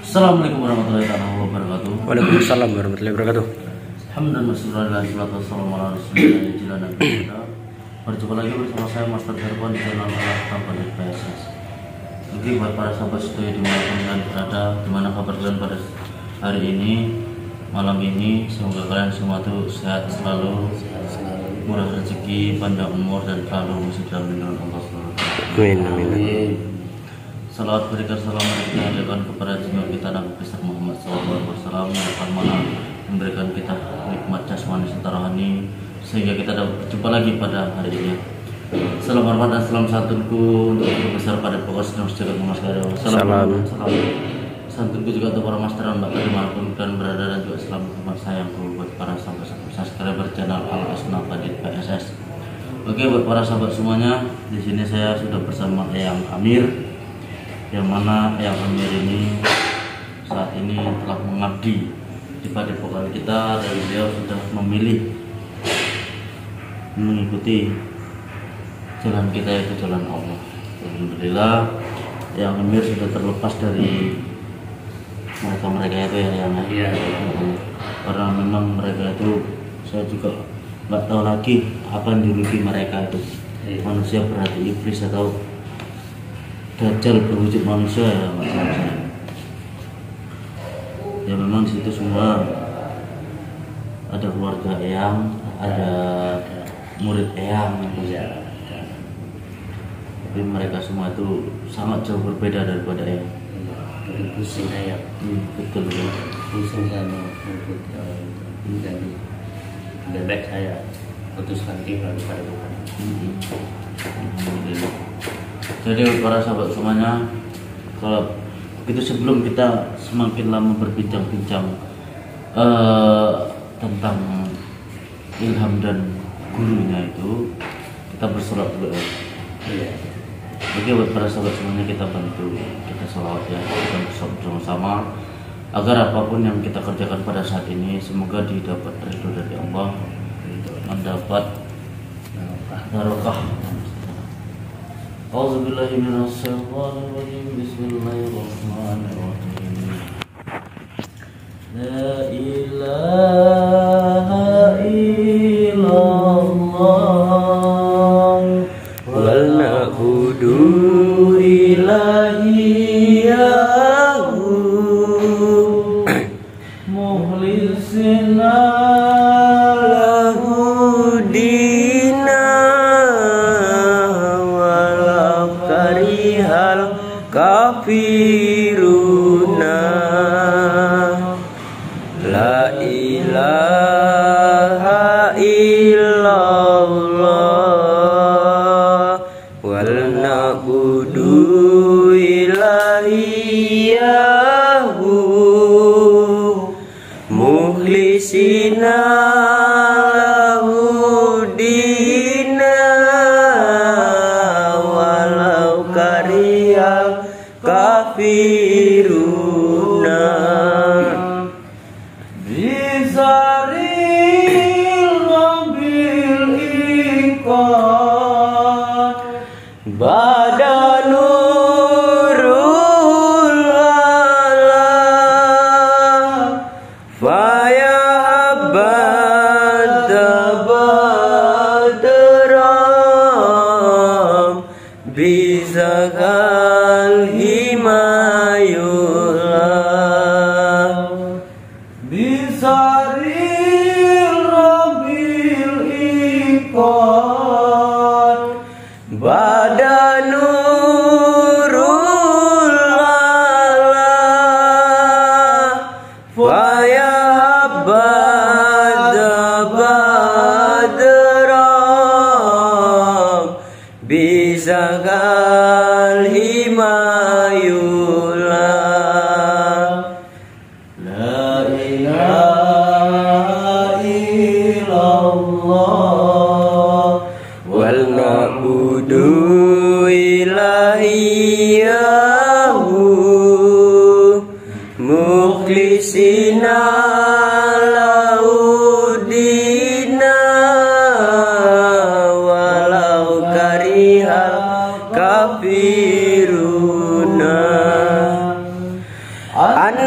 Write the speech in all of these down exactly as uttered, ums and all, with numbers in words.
Assalamualaikum warahmatullahi wabarakatuh. Waalaikumsalam warahmatullahi wabarakatuh. Alhamdulillah, wassalatu wassalamu ala rasulillah. Berjumpa lagi bersama saya Master Herban di channel tanpa P S S. Oke, buat para sahabat setia di mana kalian berada, gimana kabar kalian pada hari ini, malam ini? Semoga kalian semua tuh sehat selalu, murah rezeki, panjang umur, dan selalu musik dalam lindungan Allah subhanahu wa taala. Amin, amin. Salawat berikan salam kita hadirkan kepada junjungan kita Nabi besar Muhammad shallallahu alaihi wasallam yang akan mana memberikan kita nikmat jasmani serta rohani sehingga kita dapat berjumpa lagi pada hari ini. Salam hormat dan salam santunku untuk guru besar pada pokok sedang sejagat mengaskara. Salam, salam. salam santunku juga untuk para master dan mbak dimanapun kalian berada, dan juga salam hormat sayangku buat para sahabat subscriber channel Al Asna Padit P S S. Oke, buat para sahabat semuanya, di sini saya sudah bersama Eyang Amir, yang mana Eyang Amir ini saat ini telah mengabdi di padepokan kita, dan beliau sudah memilih mengikuti jalan kita, yaitu jalan Allah. Alhamdulillah, Eyang Amir sudah terlepas dari mereka-mereka itu ya, yang ya. Karena memang mereka itu, saya juga nggak tahu lagi apa yang dirugi mereka itu, ya. Manusia berhati iblis atau Dajjal berwujud manusia, ya maksudnya. Ya memang di situ semua ada keluarga Eyang, ada murid Eyang, ya. Tapi mereka semua itu sangat jauh berbeda daripada Eyang. Pusing Eyang, Hmm, betul ya. pusing sama untuk menjadi bebek saya putuskan tinggal pada Tuhan. Hmm. Alhamdulillah. Jadi para sahabat semuanya, kalau begitu sebelum kita semakin lama berbincang-bincang uh, tentang ilham dan gurunya itu, kita bersolat dulu ya. Iya. Oke, buat para sahabat semuanya, kita bantu kita sholawat ya, kita bersama-sama agar apapun yang kita kerjakan pada saat ini semoga didapat ridho dari Allah, mendapat barokah. A'udzubillahi minasyaitonirrajim. Bismillahirrahmanirrahim. La ilaha illallah Wal na'budu ilahiyahu mukhlisina lahu dina walau karihal kafiruna. La ilaha illallah wal na'budu ilahiyahu mukhlisina lahu dina walau karihal kafiruna. Bizaril Rabbil Iqad Badanurul alam Faya badram Bizakal himayullah. Bizaril Rabbil Iqad Badanurul alam Faya badram Bizakal himayullah. La ilaha illallah Wal na'budu ilahiyahu mukhlisina lahu dina walau karihal kafiruna. An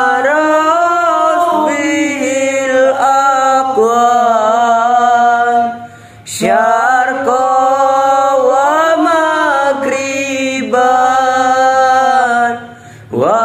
maras bihil aqwan syarqa wa magriban wa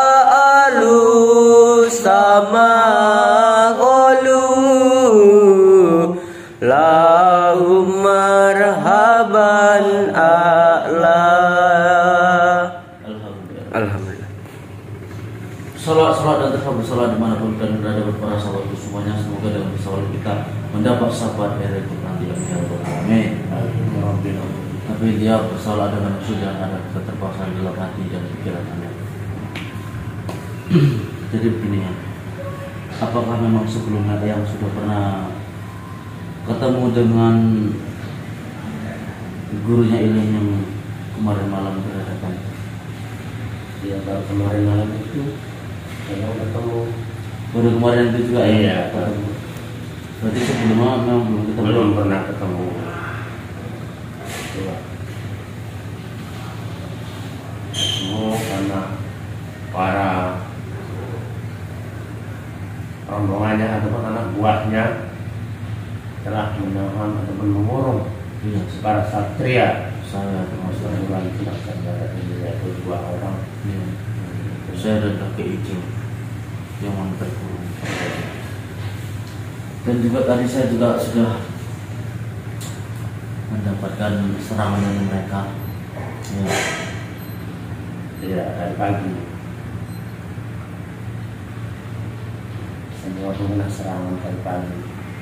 alu sama qalu lahum marhaban a'la. Alhamdulillah. Salawat, salawat dan tasbih bersalat dimanapun kalian berada para sahabatku semuanya, semoga dalam kesalahan kita mendapat syafaat dari Tuhan nanti ya Rabbal Alamin. Tapi dia bersalah dengan sudah ada keterpaksaan dalam hati dan pikirannya. Jadi begini ya, apakah memang sebelumnya yang sudah pernah ketemu dengan gurunya Ilham yang kemarin malam berhadapan? Dia baru kemarin malam itu saya ketemu. Baru kemarin itu juga ya? Iya. Berarti sebelumnya memang belum ketemu? Belum pernah ketemu. Coba. Ketemu karena para rombongannya ataupun anak buahnya telah menahan ataupun mengurung Iya, para satria. saya termasuk Bulan tidak saudara ini yaitu dua orang. ya. Saya dan kakek hijau yang mau terkurung. Dan juga tadi saya juga sudah mendapatkan serangan dari mereka. Ya, Iya, dari pagi. Semua kena serangan dari pagi.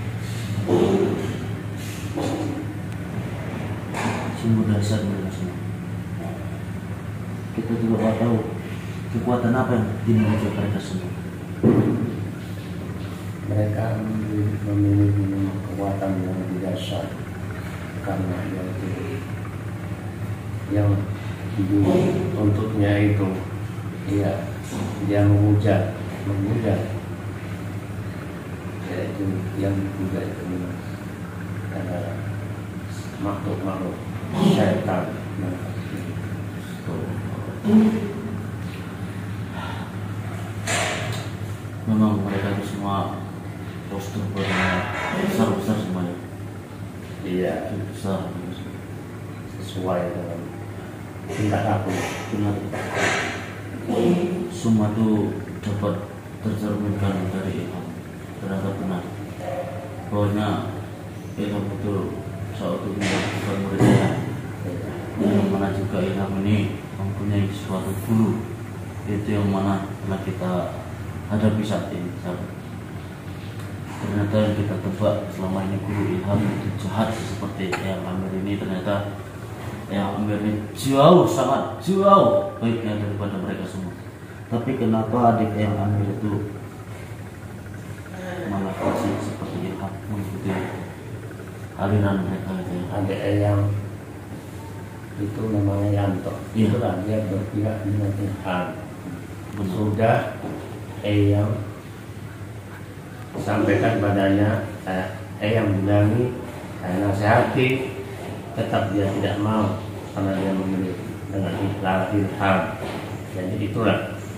sungguh dahsyat mereka semua. Kita juga nggak tahu kekuatan apa yang dimiliki mereka semua. Mereka memiliki kekuatan yang lebih dahsyat karena yaitu yang untuknya itu ya dia menghujat menghujat yaitu yang juga itu adalah makhluk-makhluk syaitan. Memang mereka itu semua postur besar-besar semuanya. Iya, Besar. sesuai dengan tingkah laku. Benar. Semua itu dapat tercerminkan dari Ilham. Ternyata benar. Bahwanya Ilham itu suatu bukan muridnya. Yang mana juga Ilham ini mempunyai suatu guru. Itu yang mana telah kita hadapi saat ini, sahabat. Ternyata yang kita tebak selama ini guru Ilham itu jahat seperti Eyang Amir ini, ternyata Eyang Amir ini jauh, sangat jauh baiknya daripada mereka semua. Tapi kenapa adik Eyang Amir itu malah kasih seperti Ilham mengikuti aliran mereka itu ya? Ada yang itu namanya Yanto. Iya. Itulah dia berpihak dengan Tuhan. Benar. Sudah Eyang sampaikan padanya, saya Eyang bilangi, saya nasihati, tetap dia tidak mau karena dia memilih dengan ikhlas ilham. Jadi itulah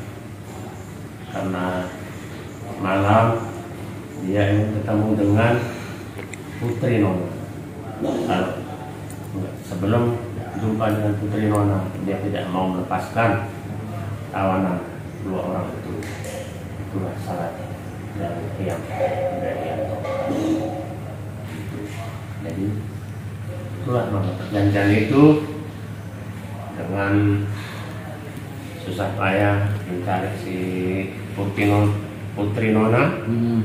karena malam dia ingin ketemu dengan Putri Nona. Kalau sebelum jumpa dengan Putri Nona, dia tidak mau melepaskan tawanan dua orang itu. Itulah salah dari yang dari yang jadi itulah maka perjanjian itu dengan susah payah mencari si Putri Nona, Putri Nona. Hmm.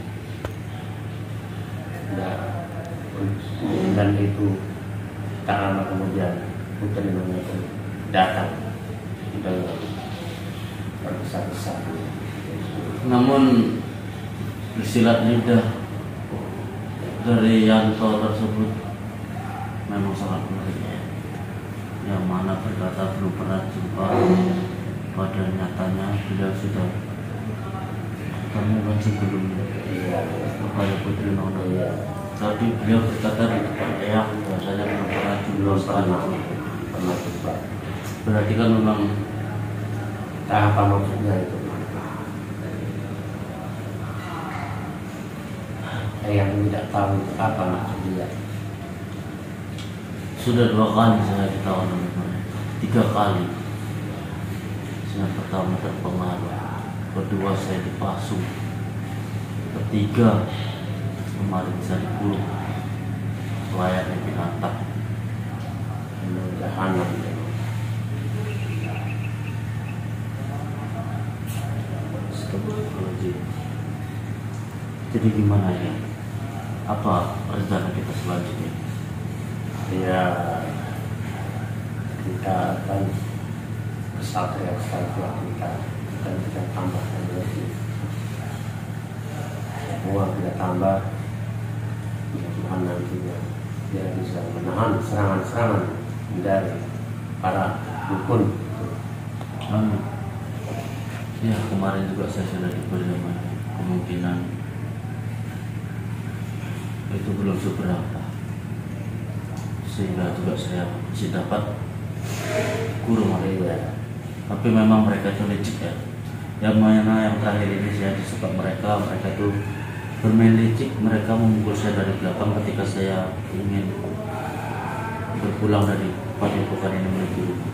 Dan itu tak lama kemudian Putri Nona itu datang dengan berbesar-besar. Namun bersilat lidah dari Yanto tersebut memang sangat menarik, yang mana berkata belum pernah jumpa, pada nyatanya beliau sudah ketemu kan sebelumnya kepada Putri Nona. Tapi beliau berkata di depan Eyang bahasanya belum pernah jumpa sekali. Pernah jumpa. Berarti kan memang Tak apa maksudnya itu. yang tidak tahu itu apa maksud dia. Sudah dua kali saya ditawan oleh mereka, tiga kali. Yang pertama terpengaruh, kedua saya dipasung, ketiga kemarin saya dipulung layaknya binatang. Jahanam. Jadi gimana ya? Apa rencana kita selanjutnya? Ya, kita akan kesatria-kesatria kita dan kita tambahkan lagi. Semua kita tambah, Tuhan nantinya dia bisa menahan serangan-serangan dari para dukun. Amin. Ya, kemarin juga saya sudah diberi kemungkinan itu belum seberapa, sehingga juga saya masih dapat kurung ya. Tapi memang mereka itu licik ya. Yang mana yang terakhir ini saya disuka mereka, mereka itu bermain licik. Mereka memukul saya dari belakang ketika saya ingin berpulang dari padepokan ini menuju rumah.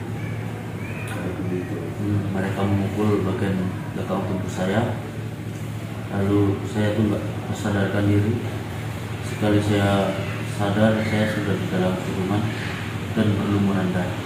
Hmm, mereka memukul bagian belakang tubuh saya, lalu saya tuh nggak sadarkan diri. Sekali saya sadar, saya sudah di dalam kurungan dan berlumuran darah.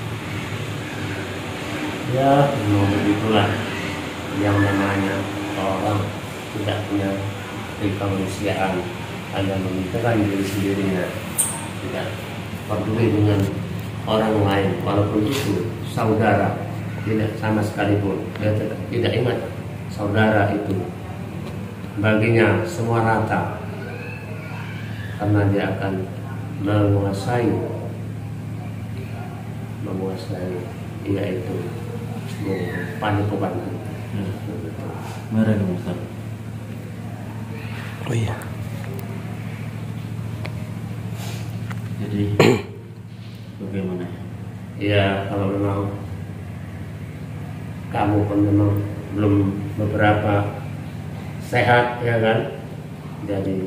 Ya, memang begitulah yang namanya orang tidak punya kemanusiaan, hanya memikirkan diri sendirinya, tidak peduli dengan orang lain, walaupun itu saudara, tidak sama sekalipun dia tidak, tidak ingat saudara itu baginya semua rata, karena dia akan menguasai menguasai yaitu padepokan. Hmm. Mereka Ustaz. Oh iya. Jadi bagaimana? Ya, kalau memang kamu pun memang belum beberapa sehat ya kan, jadi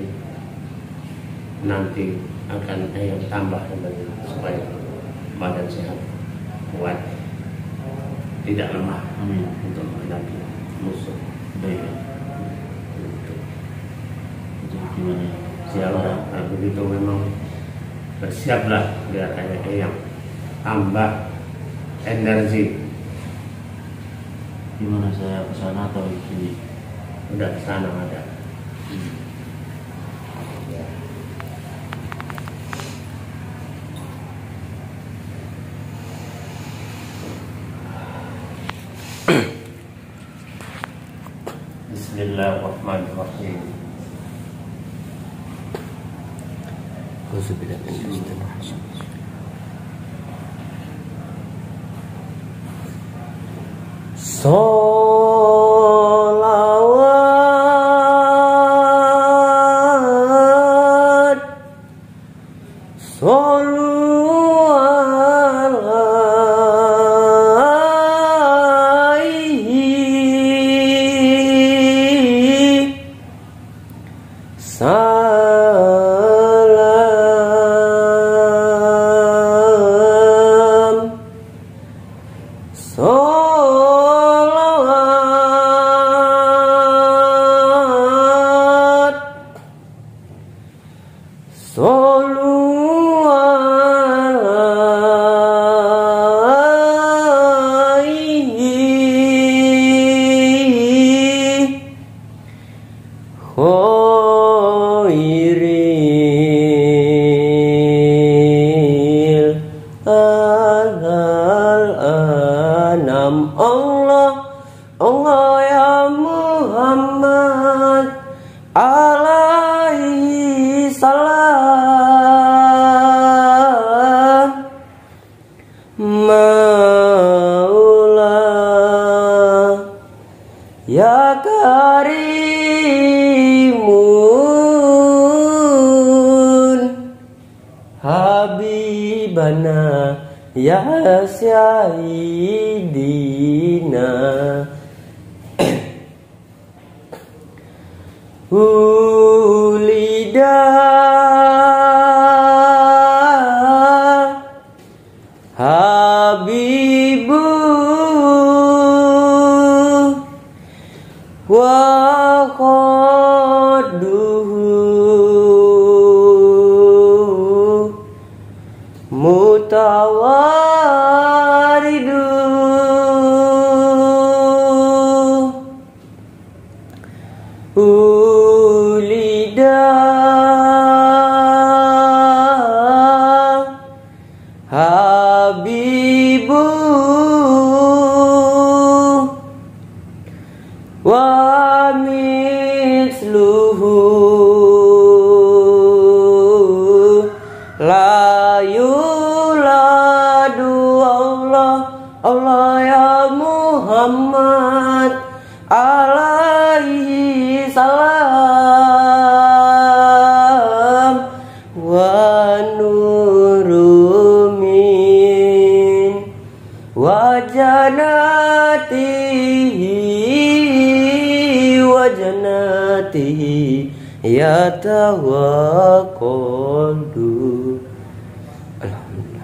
nanti akan yang tambah lagi supaya badan sehat, kuat, tidak lemah. Amin. Untuk menghadapi musuh. Baik. Jadi gimana? Siapa nah, begitu memang bersiaplah biar ayah yang tambah energi. Gimana saya ke sana atau ini? Udah ke sana ada. Hmm. Ya. Bismillahirrahmanirrahim. Auzubillahi minasyaitonir rajim. Sholawat Sallu alaihi salam Sholawat Sallu alaihi khairil anam. Allah Allah ya Muhammad alaihi salam. Maula ya karimun habibana ya sayyidina uli wa qadduhu mutawaridu ulida habibu wa misluhu la yuladu Allah Allah ya Muhammad alaihi salam wa nurumin wa jannatihi wa jannatihi yatawaqqadu. Alhamdulillah.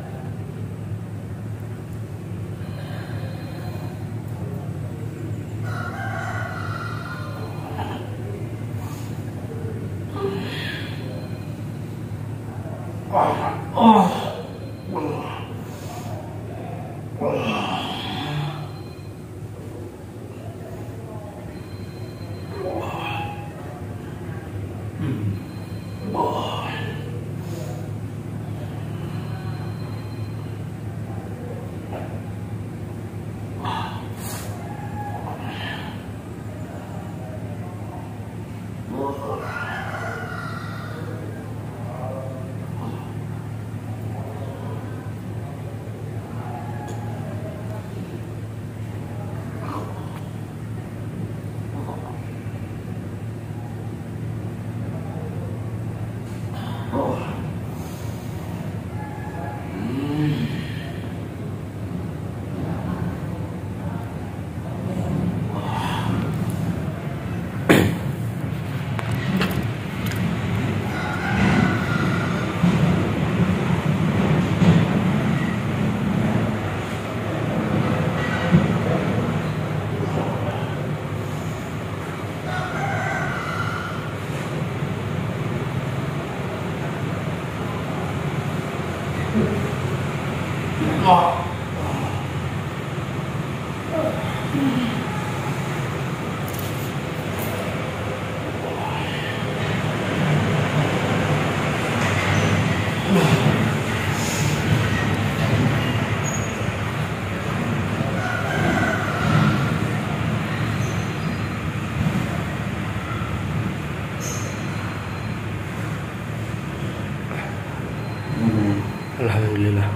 Alhamdulillah.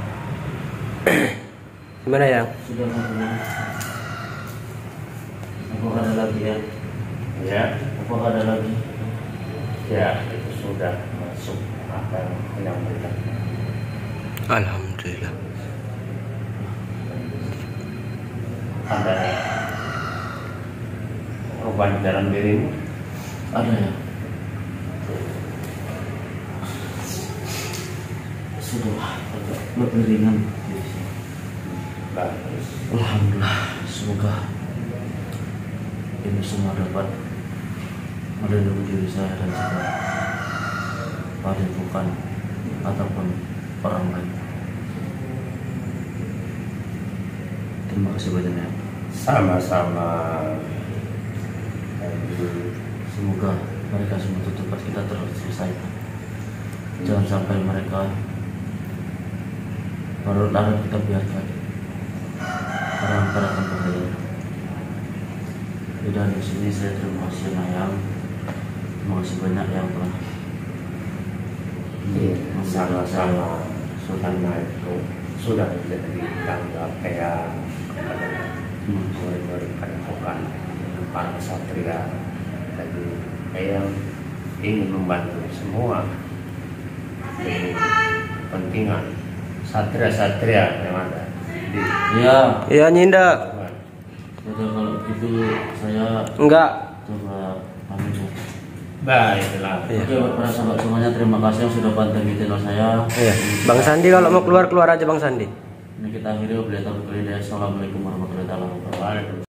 Gimana ya? Sudah Alhamdulillah. Apakah ada lagi ya? Ya, Apakah ada lagi? ya itu sudah masuk apa yang kita. Alhamdulillah. Ada perubahan di dalam dirimu? Ada ya? Sudah agak lebih ringan. Bagus. Alhamdulillah, semoga ini semua dapat melindungi diri saya dan juga padepokan ataupun orang lain. Terima kasih banyak ya. Sama-sama. Semoga mereka semua tutupan kita terselesaikan. Jangan sampai mereka larut-larut kita biarkan karena antara akan bahaya. Dan di sini saya terima kasih Nayang, terima kasih banyak yang telah sama-sama. Karena itu sudah menjadi tanggung kayak murid-murid padepokan para ksatria. Jadi yang ingin membantu semua demi kepentingan satria-satria yang ada di ya. Iya Nyinda. Jadi kalau begitu saya Enggak. coba pamit ya. baiklah. Iya. Oke buat para sahabat semuanya, terima kasih yang sudah pantengin channel saya. Iya. Bang Sandi kalau mau keluar keluar aja Bang Sandi. Ini kita akhiri, wabillahi taufiq wal hidayah. Assalamualaikum warahmatullahi wabarakatuh.